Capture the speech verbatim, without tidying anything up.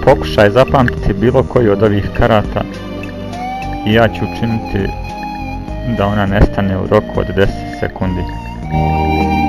Pokušaj zapamtiti bilo koji od ovih karata i ja ću učiniti da ona nestane u roku od deset sekundi.